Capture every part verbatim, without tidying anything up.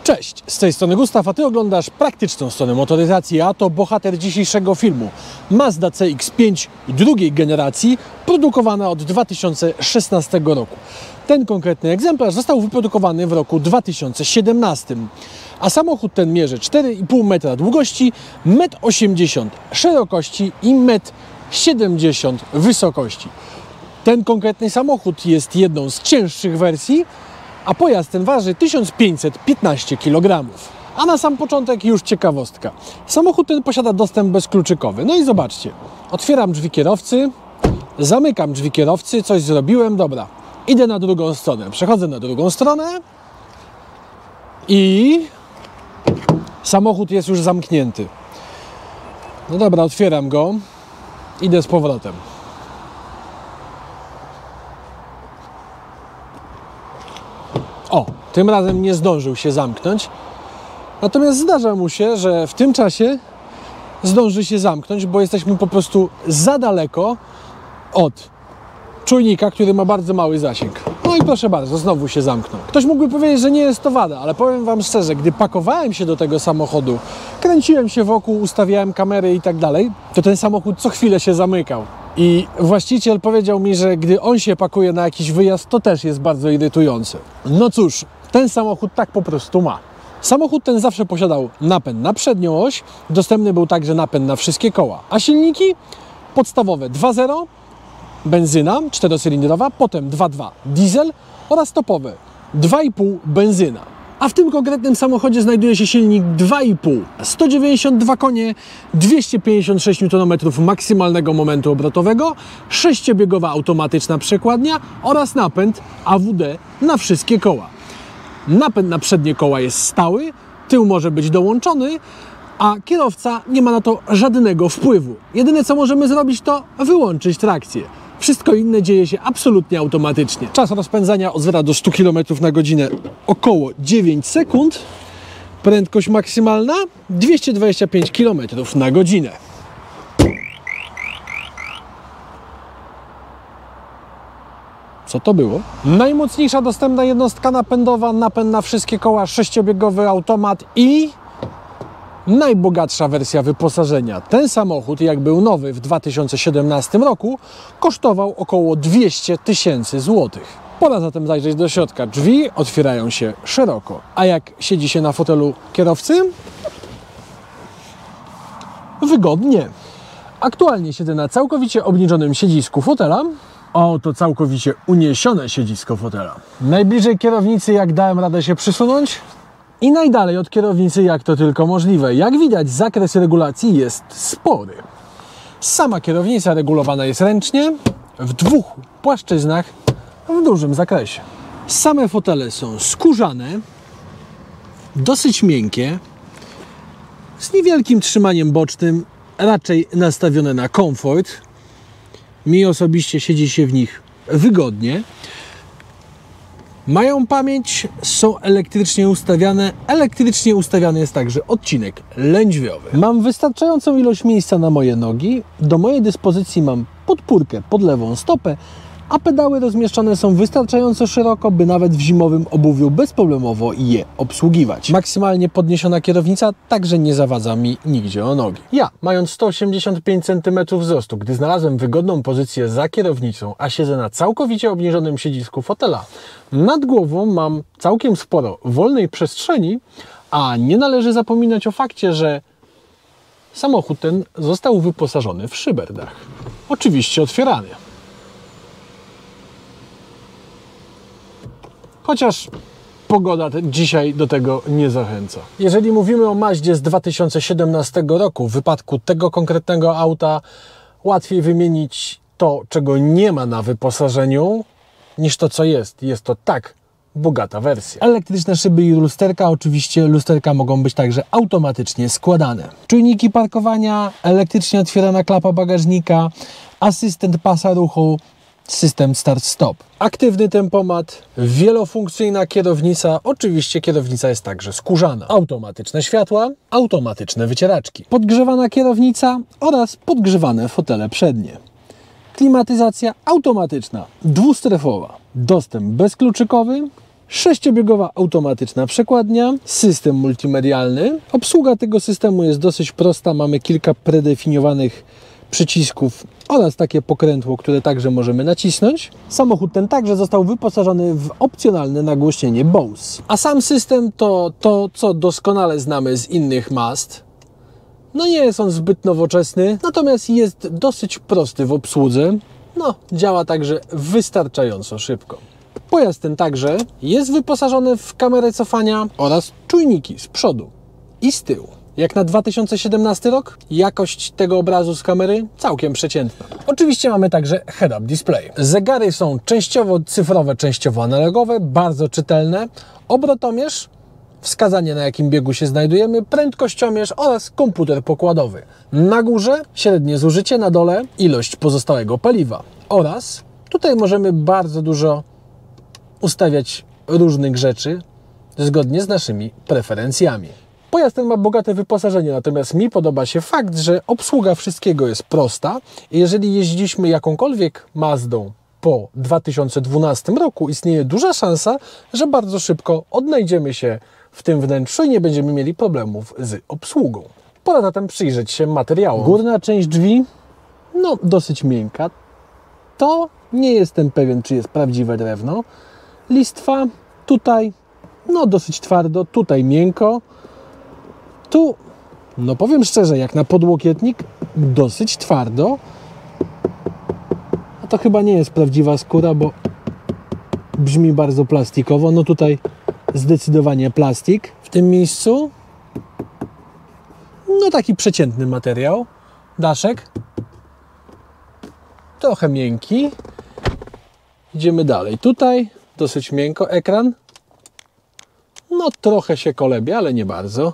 Cześć, z tej strony Gustaw, a Ty oglądasz praktyczną stronę motoryzacji, a to bohater dzisiejszego filmu. Mazda C X pięć drugiej generacji, produkowana od dwa tysiące szesnastego roku. Ten konkretny egzemplarz został wyprodukowany w roku dwa tysiące siedemnastym, a samochód ten mierzy cztery i pół metra długości, metr osiemdziesiąt szerokości i metr siedemdziesiąt wysokości. Ten konkretny samochód jest jedną z cięższych wersji, a pojazd ten waży tysiąc pięćset piętnaście kilogramów. A na sam początek już ciekawostka. Samochód ten posiada dostęp bezkluczykowy. No i zobaczcie, otwieram drzwi kierowcy, zamykam drzwi kierowcy, coś zrobiłem, dobra, idę na drugą stronę, przechodzę na drugą stronę i samochód jest już zamknięty. No dobra, otwieram go, idę z powrotem. O, tym razem nie zdążył się zamknąć, natomiast zdarza mu się, że w tym czasie zdąży się zamknąć, bo jesteśmy po prostu za daleko od czujnika, który ma bardzo mały zasięg. No i proszę bardzo, znowu się zamknął. Ktoś mógłby powiedzieć, że nie jest to wada, ale powiem Wam szczerze, gdy pakowałem się do tego samochodu, kręciłem się wokół, ustawiałem kamery i tak dalej, to ten samochód co chwilę się zamykał. I właściciel powiedział mi, że gdy on się pakuje na jakiś wyjazd, to też jest bardzo irytujące. No cóż, ten samochód tak po prostu ma. Samochód ten zawsze posiadał napęd na przednią oś, dostępny był także napęd na wszystkie koła. A silniki? Podstawowe dwa zero, benzyna czterocylindrowa, potem dwa dwa diesel oraz topowe dwa i pół benzyna. A w tym konkretnym samochodzie znajduje się silnik dwa i pół, sto dziewięćdziesiąt dwa konie, dwieście pięćdziesiąt sześć niutonometrów maksymalnego momentu obrotowego, sześciobiegowa automatyczna przekładnia oraz napęd A W D na wszystkie koła. Napęd na przednie koła jest stały, tył może być dołączony, a kierowca nie ma na to żadnego wpływu. Jedyne co możemy zrobić, to wyłączyć trakcję. Wszystko inne dzieje się absolutnie automatycznie. Czas rozpędzania od zera do stu kilometrów na godzinę około dziewięć sekund. Prędkość maksymalna dwieście dwadzieścia pięć kilometrów na godzinę. Co to było? Najmocniejsza dostępna jednostka napędowa, napęd na wszystkie koła, sześciobiegowy automat i najbogatsza wersja wyposażenia. Ten samochód, jak był nowy w dwa tysiące siedemnastym roku, kosztował około dwieście tysięcy złotych. Pora zatem zajrzeć do środka. Drzwi otwierają się szeroko. A jak siedzi się na fotelu kierowcy? Wygodnie. Aktualnie siedzę na całkowicie obniżonym siedzisku fotela. O, to całkowicie uniesione siedzisko fotela. Najbliżej kierownicy, jak dałem radę się przysunąć, i najdalej od kierownicy, jak to tylko możliwe. Jak widać, zakres regulacji jest spory. Sama kierownica regulowana jest ręcznie, w dwóch płaszczyznach, w dużym zakresie. Same fotele są skórzane, dosyć miękkie, z niewielkim trzymaniem bocznym, raczej nastawione na komfort. Mi osobiście siedzi się w nich wygodnie. Mają pamięć, są elektrycznie ustawiane. Elektrycznie ustawiany jest także odcinek lędźwiowy. Mam wystarczającą ilość miejsca na moje nogi. Do mojej dyspozycji mam podpórkę pod lewą stopę, a pedały rozmieszczone są wystarczająco szeroko, by nawet w zimowym obuwiu bezproblemowo je obsługiwać. Maksymalnie podniesiona kierownica także nie zawadza mi nigdzie o nogi. Ja, mając sto osiemdziesiąt pięć centymetrów wzrostu, gdy znalazłem wygodną pozycję za kierownicą, a siedzę na całkowicie obniżonym siedzisku fotela, nad głową mam całkiem sporo wolnej przestrzeni, a nie należy zapominać o fakcie, że samochód ten został wyposażony w szyberdach. Oczywiście otwierany. Chociaż pogoda dzisiaj do tego nie zachęca. Jeżeli mówimy o Mazdzie z dwa tysiące siedemnastego roku, w wypadku tego konkretnego auta łatwiej wymienić to, czego nie ma na wyposażeniu, niż to, co jest. Jest to tak bogata wersja. Elektryczne szyby i lusterka, oczywiście lusterka mogą być także automatycznie składane. Czujniki parkowania, elektrycznie otwierana klapa bagażnika, asystent pasa ruchu, system start-stop. Aktywny tempomat, wielofunkcyjna kierownica, oczywiście kierownica jest także skórzana. Automatyczne światła, automatyczne wycieraczki. Podgrzewana kierownica oraz podgrzewane fotele przednie. Klimatyzacja automatyczna, dwustrefowa. Dostęp bezkluczykowy, Sześciobiegowa automatyczna przekładnia, system multimedialny. Obsługa tego systemu jest dosyć prosta. Mamy kilka predefiniowanych przycisków oraz takie pokrętło, które także możemy nacisnąć. Samochód ten także został wyposażony w opcjonalne nagłośnienie Bose. A sam system to to, co doskonale znamy z innych Mazd. No nie jest on zbyt nowoczesny, natomiast jest dosyć prosty w obsłudze. No, działa także wystarczająco szybko. Pojazd ten także jest wyposażony w kamerę cofania oraz czujniki z przodu i z tyłu. Jak na dwa tysiące siedemnasty rok, jakość tego obrazu z kamery całkiem przeciętna. Oczywiście mamy także head-up display. Zegary są częściowo cyfrowe, częściowo analogowe, bardzo czytelne. Obrotomierz, wskazanie na jakim biegu się znajdujemy, prędkościomierz oraz komputer pokładowy. Na górze średnie zużycie, na dole ilość pozostałego paliwa. Oraz tutaj możemy bardzo dużo ustawiać różnych rzeczy zgodnie z naszymi preferencjami. Pojazd ten ma bogate wyposażenie, natomiast mi podoba się fakt, że obsługa wszystkiego jest prosta. Jeżeli jeździliśmy jakąkolwiek Mazdą po dwa tysiące dwunastym roku, istnieje duża szansa, że bardzo szybko odnajdziemy się w tym wnętrzu i nie będziemy mieli problemów z obsługą. Pora zatem przyjrzeć się materiałom. Górna część drzwi, no dosyć miękka. To nie jestem pewien, czy jest prawdziwe drewno. Listwa tutaj, no dosyć twardo, tutaj miękko. Tu, no powiem szczerze, jak na podłokietnik, dosyć twardo. A to chyba nie jest prawdziwa skóra, bo brzmi bardzo plastikowo. No tutaj zdecydowanie plastik. W tym miejscu, no taki przeciętny materiał. Daszek, trochę miękki. Idziemy dalej. Tutaj dosyć miękko. Ekran, no trochę się kolebie, ale nie bardzo.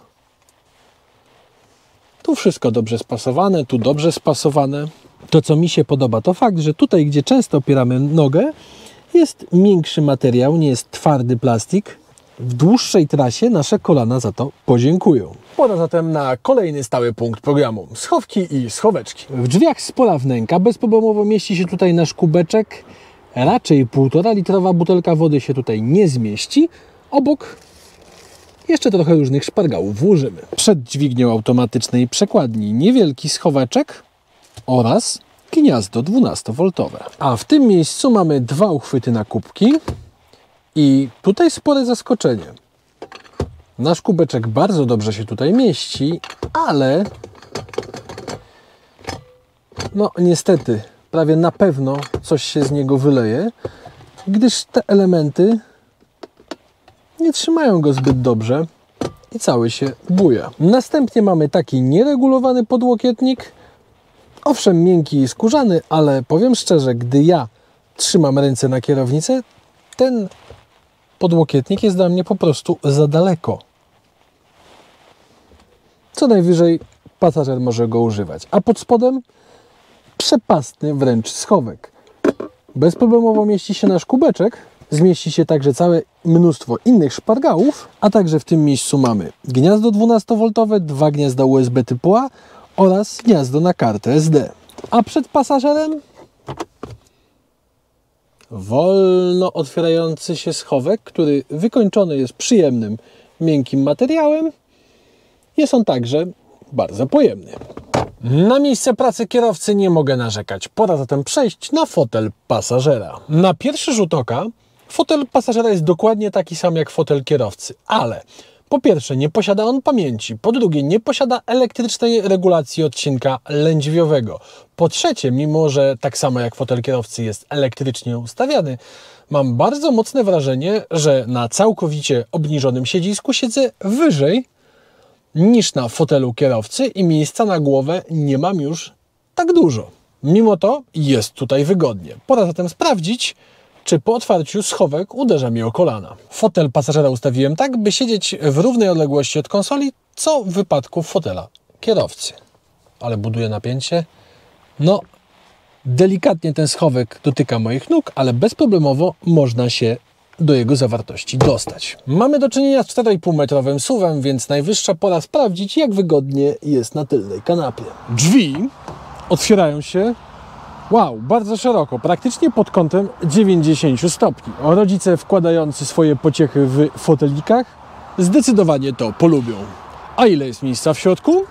Tu wszystko dobrze spasowane, tu dobrze spasowane. To, co mi się podoba, to fakt, że tutaj, gdzie często opieramy nogę, jest miększy materiał, nie jest twardy plastik. W dłuższej trasie nasze kolana za to podziękują. Pora zatem na kolejny stały punkt programu. Schowki i schoweczki. W drzwiach spora wnęka. Bezproblemowo mieści się tutaj nasz kubeczek. Raczej półtora litrowa butelka wody się tutaj nie zmieści. Obok jeszcze trochę różnych szpargałów włożymy. Przed dźwignią automatycznej przekładni niewielki schoweczek oraz gniazdo dwunastowoltowe. A w tym miejscu mamy dwa uchwyty na kubki i tutaj spore zaskoczenie. Nasz kubeczek bardzo dobrze się tutaj mieści, ale no niestety prawie na pewno coś się z niego wyleje, gdyż te elementy nie trzymają go zbyt dobrze i cały się buja. Następnie mamy taki nieregulowany podłokietnik. Owszem, miękki i skórzany, ale powiem szczerze, gdy ja trzymam ręce na kierownicę, ten podłokietnik jest dla mnie po prostu za daleko. Co najwyżej pasażer może go używać. A pod spodem przepastny wręcz schowek. Bezproblemowo mieści się nasz kubeczek. Zmieści się także całe mnóstwo innych szpargałów, a także w tym miejscu mamy gniazdo dwunastowoltowe, dwa gniazda U S B typu A oraz gniazdo na kartę S D. A przed pasażerem wolno otwierający się schowek, który wykończony jest przyjemnym, miękkim materiałem. Jest on także bardzo pojemny. Na miejsce pracy kierowcy nie mogę narzekać. Pora zatem przejść na fotel pasażera. Na pierwszy rzut oka fotel pasażera jest dokładnie taki sam jak fotel kierowcy, ale po pierwsze nie posiada on pamięci, po drugie nie posiada elektrycznej regulacji odcinka lędźwiowego. Po trzecie, mimo że tak samo jak fotel kierowcy jest elektrycznie ustawiany, mam bardzo mocne wrażenie, że na całkowicie obniżonym siedzisku siedzę wyżej niż na fotelu kierowcy i miejsca na głowę nie mam już tak dużo. Mimo to jest tutaj wygodnie. Pora zatem sprawdzić, czy po otwarciu schowek uderza mi o kolana. Fotel pasażera ustawiłem tak, by siedzieć w równej odległości od konsoli, co w wypadku fotela kierowcy. Ale buduje napięcie. No, delikatnie ten schowek dotyka moich nóg, ale bezproblemowo można się do jego zawartości dostać. Mamy do czynienia z cztery i pół metrowym suwem, więc najwyższa pora sprawdzić, jak wygodnie jest na tylnej kanapie. Drzwi otwierają się Wow, bardzo szeroko, praktycznie pod kątem dziewięćdziesięciu stopni. Rodzice wkładający swoje pociechy w fotelikach zdecydowanie to polubią. A ile jest miejsca w środku?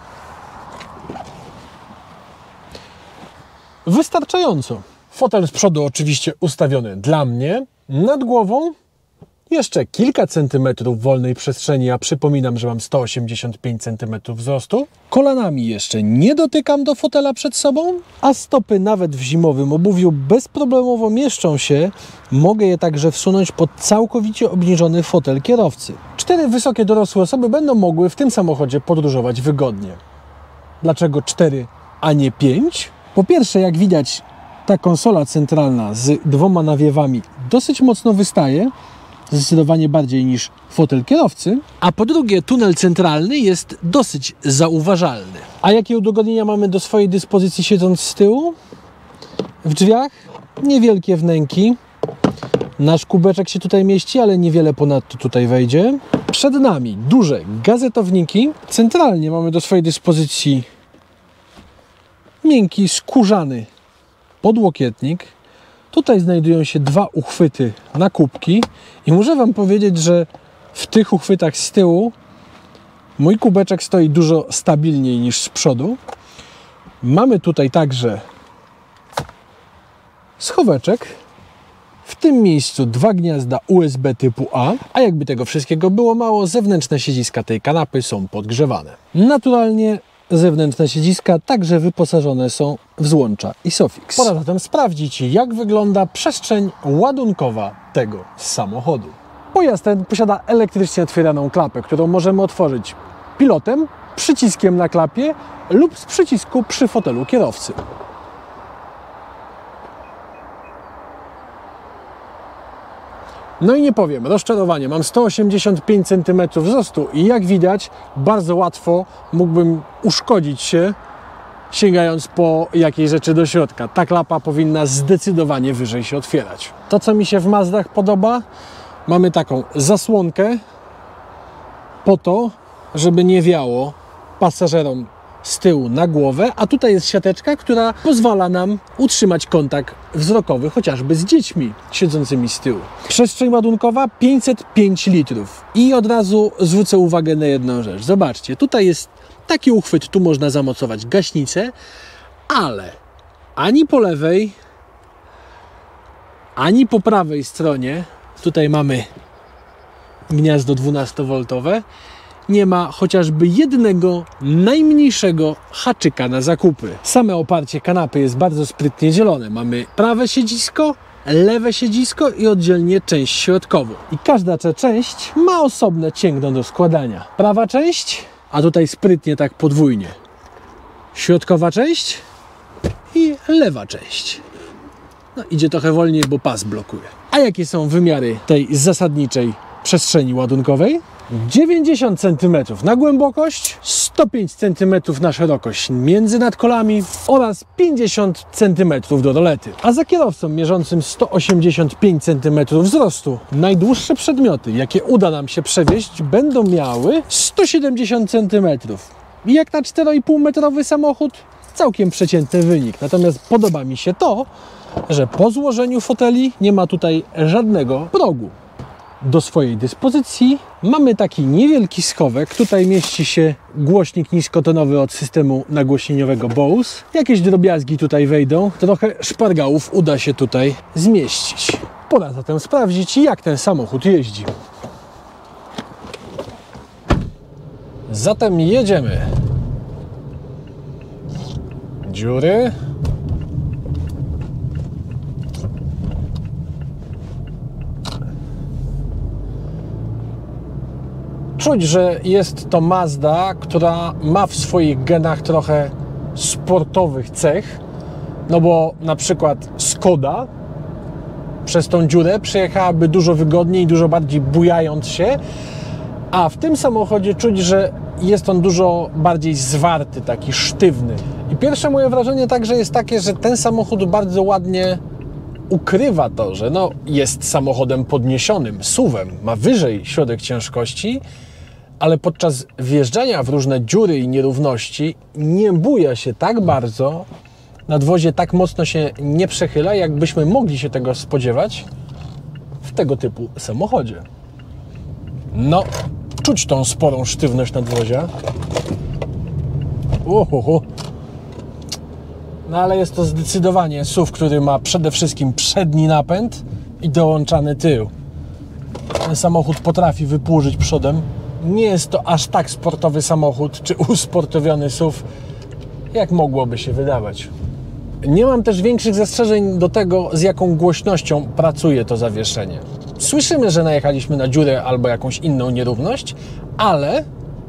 Wystarczająco. Fotel z przodu oczywiście ustawiony dla mnie. Nad głową jeszcze kilka centymetrów wolnej przestrzeni. Ja przypominam, że mam sto osiemdziesiąt pięć centymetrów wzrostu. Kolanami jeszcze nie dotykam do fotela przed sobą, a stopy nawet w zimowym obuwiu bezproblemowo mieszczą się. Mogę je także wsunąć pod całkowicie obniżony fotel kierowcy. Cztery wysokie dorosłe osoby będą mogły w tym samochodzie podróżować wygodnie. Dlaczego cztery, a nie pięć? Po pierwsze, jak widać, ta konsola centralna z dwoma nawiewami dosyć mocno wystaje, zdecydowanie bardziej niż fotel kierowcy, a po drugie tunel centralny jest dosyć zauważalny. A jakie udogodnienia mamy do swojej dyspozycji siedząc z tyłu? W drzwiach niewielkie wnęki, nasz kubeczek się tutaj mieści, ale niewiele ponadto tutaj wejdzie. Przed nami duże gazetowniki, centralnie mamy do swojej dyspozycji miękki, skórzany podłokietnik. Tutaj znajdują się dwa uchwyty na kubki i muszę Wam powiedzieć, że w tych uchwytach z tyłu mój kubeczek stoi dużo stabilniej niż z przodu. Mamy tutaj także schoweczek. W tym miejscu dwa gniazda U S B typu A, a jakby tego wszystkiego było mało, zewnętrzne siedziska tej kanapy są podgrzewane. Naturalnie zewnętrzne siedziska także wyposażone są w złącza ISOFIX. Pora zatem sprawdzić, jak wygląda przestrzeń ładunkowa tego samochodu. Pojazd ten posiada elektrycznie otwieraną klapę, którą możemy otworzyć pilotem, przyciskiem na klapie lub z przycisku przy fotelu kierowcy. No i nie powiem, rozczarowanie. Mam sto osiemdziesiąt pięć centymetrów wzrostu i jak widać, bardzo łatwo mógłbym uszkodzić się, sięgając po jakieś rzeczy do środka. Ta klapa powinna zdecydowanie wyżej się otwierać. To, co mi się w Mazdach podoba, mamy taką zasłonkę po to, żeby nie wiało pasażerom z tyłu na głowę, a tutaj jest siateczka, która pozwala nam utrzymać kontakt wzrokowy chociażby z dziećmi siedzącymi z tyłu. Przestrzeń ładunkowa pięćset pięć litrów. I od razu zwrócę uwagę na jedną rzecz. Zobaczcie, tutaj jest taki uchwyt, tu można zamocować gaśnicę, ale ani po lewej, ani po prawej stronie, tutaj mamy gniazdo dwunastowoltowe, nie ma chociażby jednego najmniejszego haczyka na zakupy. Same oparcie kanapy jest bardzo sprytnie dzielone. Mamy prawe siedzisko, lewe siedzisko i oddzielnie część środkową. I każda ta część ma osobne cięgno do składania. Prawa część, a tutaj sprytnie tak podwójnie. Środkowa część i lewa część. No, idzie trochę wolniej, bo pas blokuje. A jakie są wymiary tej zasadniczej przestrzeni ładunkowej? dziewięćdziesiąt centymetrów na głębokość, sto pięć centymetrów na szerokość między nadkolami oraz pięćdziesiąt centymetrów do rolety. A za kierowcą mierzącym sto osiemdziesiąt pięć centymetrów wzrostu najdłuższe przedmioty, jakie uda nam się przewieźć, będą miały sto siedemdziesiąt centymetrów. I jak na cztery i pół metrowy samochód, całkiem przeciętny wynik. Natomiast podoba mi się to, że po złożeniu foteli nie ma tutaj żadnego progu. Do swojej dyspozycji mamy taki niewielki schowek. Tutaj mieści się głośnik niskotonowy od systemu nagłośnieniowego Bose. Jakieś drobiazgi tutaj wejdą. Trochę szpargałów uda się tutaj zmieścić. Pora zatem sprawdzić, jak ten samochód jeździ. Zatem jedziemy. Dziury. Czuć, że jest to Mazda, która ma w swoich genach trochę sportowych cech, no bo na przykład Skoda przez tą dziurę przejechałaby dużo wygodniej, dużo bardziej bujając się, a w tym samochodzie czuć, że jest on dużo bardziej zwarty, taki sztywny. I pierwsze moje wrażenie także jest takie, że ten samochód bardzo ładnie ukrywa to, że no, jest samochodem podniesionym, S U V-em, ma wyżej środek ciężkości, ale podczas wjeżdżania w różne dziury i nierówności nie buja się tak bardzo, nadwozie tak mocno się nie przechyla, jakbyśmy mogli się tego spodziewać w tego typu samochodzie. No, czuć tą sporą sztywność nadwozia. Uhuhu. No ale jest to zdecydowanie S U V, który ma przede wszystkim przedni napęd i dołączany tył. Ten samochód potrafi wypłużyć przodem. Nie jest to aż tak sportowy samochód, czy usportowiony S U V, jak mogłoby się wydawać. Nie mam też większych zastrzeżeń do tego, z jaką głośnością pracuje to zawieszenie. Słyszymy, że najechaliśmy na dziurę albo jakąś inną nierówność, ale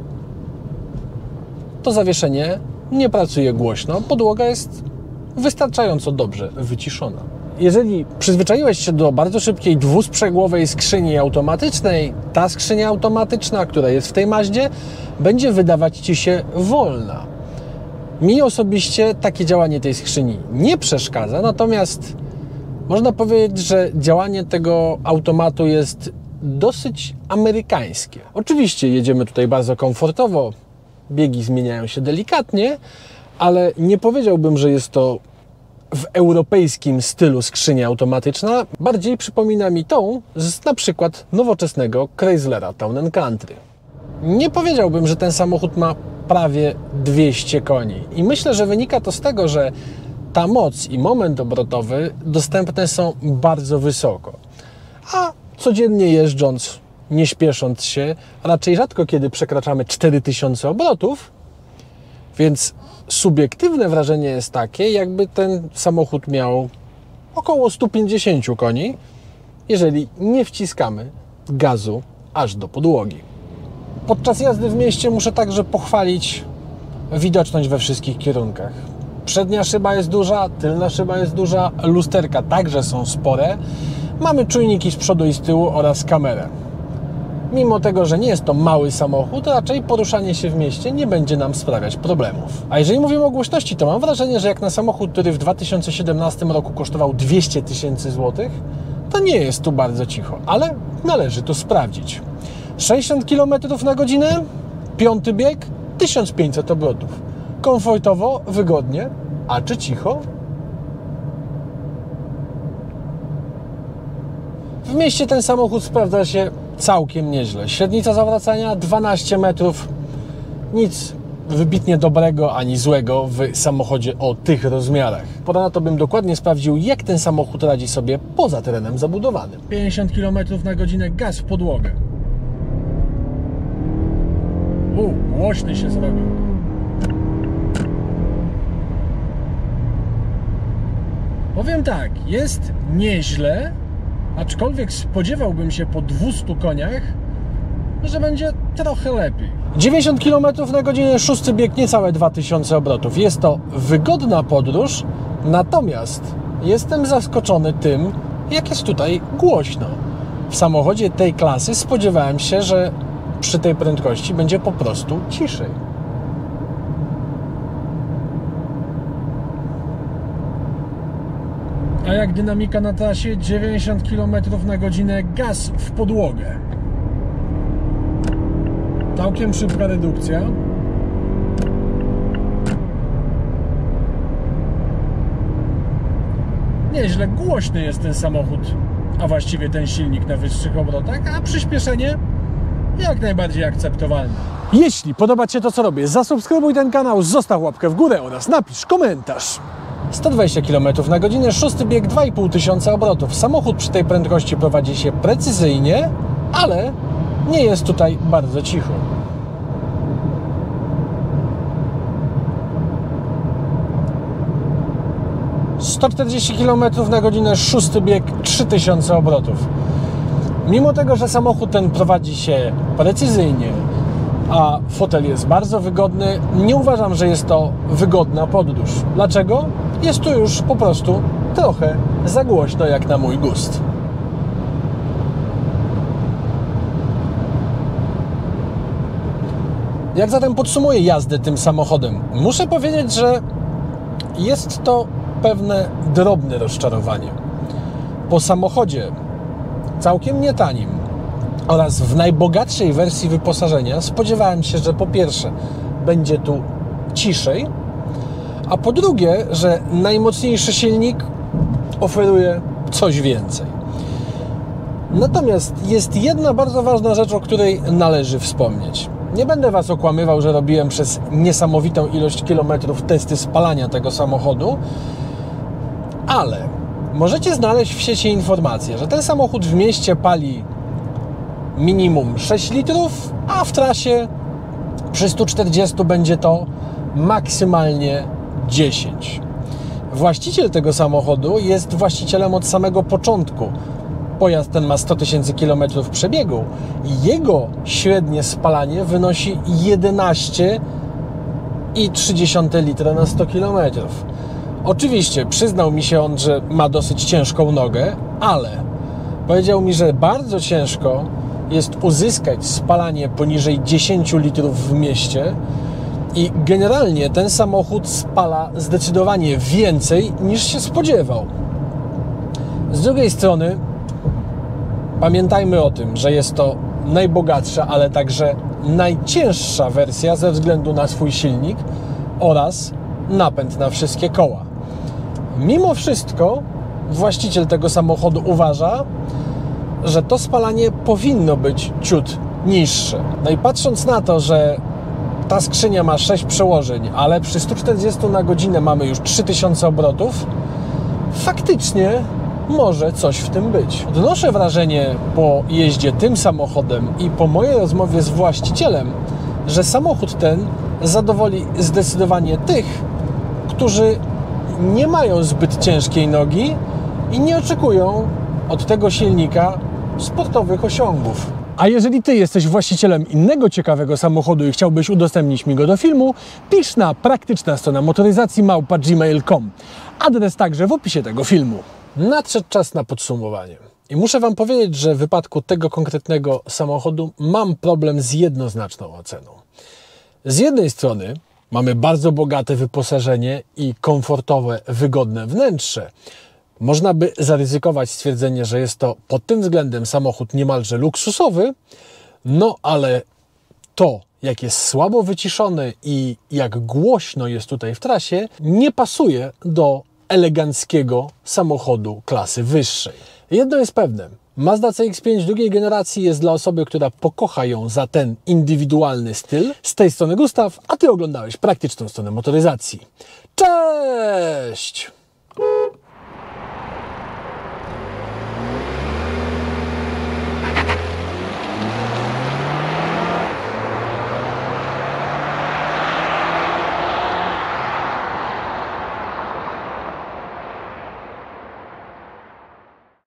to zawieszenie nie pracuje głośno. Podłoga jest wystarczająco dobrze wyciszona. Jeżeli przyzwyczaiłeś się do bardzo szybkiej dwusprzęgłowej skrzyni automatycznej, ta skrzynia automatyczna, która jest w tej Mazdzie, będzie wydawać Ci się wolna. Mi osobiście takie działanie tej skrzyni nie przeszkadza, natomiast można powiedzieć, że działanie tego automatu jest dosyć amerykańskie. Oczywiście jedziemy tutaj bardzo komfortowo, biegi zmieniają się delikatnie, ale nie powiedziałbym, że jest to w europejskim stylu skrzynia automatyczna. Bardziej przypomina mi tą z na przykład nowoczesnego Chryslera Town and Country. Nie powiedziałbym, że ten samochód ma prawie dwieście koni i myślę, że wynika to z tego, że ta moc i moment obrotowy dostępne są bardzo wysoko, a codziennie jeżdżąc, nie śpiesząc się, raczej rzadko kiedy przekraczamy cztery tysiące obrotów, więc subiektywne wrażenie jest takie, jakby ten samochód miał około sto pięćdziesiąt koni, jeżeli nie wciskamy gazu aż do podłogi. Podczas jazdy w mieście muszę także pochwalić widoczność we wszystkich kierunkach. Przednia szyba jest duża, tylna szyba jest duża, lusterka także są spore. Mamy czujniki z przodu i z tyłu oraz kamerę. Mimo tego, że nie jest to mały samochód, raczej poruszanie się w mieście nie będzie nam sprawiać problemów. A jeżeli mówimy o głośności, to mam wrażenie, że jak na samochód, który w dwa tysiące siedemnastym roku kosztował dwieście tysięcy złotych, to nie jest tu bardzo cicho, ale należy to sprawdzić. sześćdziesiąt kilometrów na godzinę, piąty bieg, tysiąc pięćset obrotów. Komfortowo, wygodnie, a czy cicho? W mieście ten samochód sprawdza się całkiem nieźle. Średnica zawracania dwanaście metrów. Nic wybitnie dobrego ani złego w samochodzie o tych rozmiarach. Pora na to, bym dokładnie sprawdził, jak ten samochód radzi sobie poza terenem zabudowanym. pięćdziesiąt kilometrów na godzinę, gaz w podłogę. U, głośny się zrobił. Powiem tak, jest nieźle, aczkolwiek spodziewałbym się po dwustu koniach, że będzie trochę lepiej. dziewięćdziesiąt kilometrów na godzinę, szósty bieg, niecałe dwa tysiące obrotów. Jest to wygodna podróż, natomiast jestem zaskoczony tym, jak jest tutaj głośno. W samochodzie tej klasy spodziewałem się, że przy tej prędkości będzie po prostu ciszej. A jak dynamika na trasie? dziewięćdziesiąt kilometrów na godzinę, gaz w podłogę. Całkiem szybka redukcja. Nieźle głośny jest ten samochód, a właściwie ten silnik na wyższych obrotach, a przyspieszenie jak najbardziej akceptowalne. Jeśli podoba Ci się to, co robię, zasubskrybuj ten kanał, zostaw łapkę w górę oraz napisz komentarz. sto dwadzieścia kilometrów na godzinę, szósty bieg, dwa i pół tysiąca obrotów. Samochód przy tej prędkości prowadzi się precyzyjnie, ale nie jest tutaj bardzo cicho. sto czterdzieści kilometrów na godzinę, szósty bieg, trzy tysiące obrotów. Mimo tego, że samochód ten prowadzi się precyzyjnie, a fotel jest bardzo wygodny, nie uważam, że jest to wygodna podróż. Dlaczego? Jest tu już po prostu trochę za głośno jak na mój gust. Jak zatem podsumuję jazdę tym samochodem? Muszę powiedzieć, że jest to pewne drobne rozczarowanie. Po samochodzie całkiem nietanim oraz w najbogatszej wersji wyposażenia spodziewałem się, że po pierwsze będzie tu ciszej, a po drugie, że najmocniejszy silnik oferuje coś więcej. Natomiast jest jedna bardzo ważna rzecz, o której należy wspomnieć. Nie będę Was okłamywał, że robiłem przez niesamowitą ilość kilometrów testy spalania tego samochodu, ale możecie znaleźć w sieci informację, że ten samochód w mieście pali minimum sześć litrów, a w trasie przy stu czterdziestu będzie to maksymalnie dziesięć. Właściciel tego samochodu jest właścicielem od samego początku. Pojazd ten ma sto tysięcy kilometrów przebiegu i jego średnie spalanie wynosi jedenaście przecinek trzy litra na sto kilometrów. Oczywiście przyznał mi się on, że ma dosyć ciężką nogę, ale powiedział mi, że bardzo ciężko jest uzyskać spalanie poniżej dziesięć litrów w mieście i generalnie ten samochód spala zdecydowanie więcej niż się spodziewał. Z drugiej strony pamiętajmy o tym, że jest to najbogatsza, ale także najcięższa wersja ze względu na swój silnik oraz napęd na wszystkie koła. Mimo wszystko właściciel tego samochodu uważa, że to spalanie powinno być ciut niższe. No i patrząc na to, że ta skrzynia ma sześć przełożeń, ale przy stu czterdziestu na godzinę mamy już trzy tysiące obrotów, faktycznie może coś w tym być. Odnoszę wrażenie po jeździe tym samochodem i po mojej rozmowie z właścicielem, że samochód ten zadowoli zdecydowanie tych, którzy nie mają zbyt ciężkiej nogi i nie oczekują od tego silnika sportowych osiągów. A jeżeli Ty jesteś właścicielem innego ciekawego samochodu i chciałbyś udostępnić mi go do filmu, pisz na praktyczna strona motoryzacji małpa gmail kropka com. Adres także w opisie tego filmu. Nadszedł czas na podsumowanie. I muszę Wam powiedzieć, że w wypadku tego konkretnego samochodu mam problem z jednoznaczną oceną. Z jednej strony mamy bardzo bogate wyposażenie i komfortowe, wygodne wnętrze. Można by zaryzykować stwierdzenie, że jest to pod tym względem samochód niemalże luksusowy, no ale to, jak jest słabo wyciszony i jak głośno jest tutaj w trasie, nie pasuje do eleganckiego samochodu klasy wyższej. Jedno jest pewne, Mazda C X pięć drugiej generacji jest dla osoby, która pokocha ją za ten indywidualny styl. Z tej strony Gustaw, a Ty oglądałeś praktyczną stronę motoryzacji. Cześć!